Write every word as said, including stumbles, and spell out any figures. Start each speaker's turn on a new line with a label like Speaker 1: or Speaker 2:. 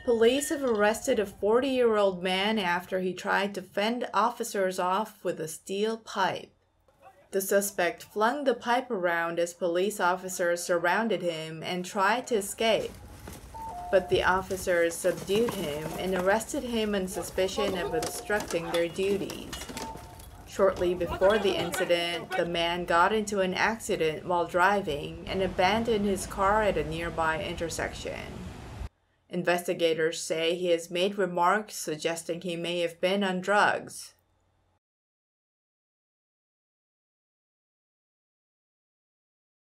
Speaker 1: Police have arrested a forty-year-old man after he tried to fend officers off with a steel pipe. The suspect flung the pipe around as police officers surrounded him and tried to escape, but the officers subdued him and arrested him on suspicion of obstructing their duties. Shortly before the incident, the man got into an accident while driving and abandoned his car at a nearby intersection. Investigators say he has made remarks suggesting he may have been on drugs.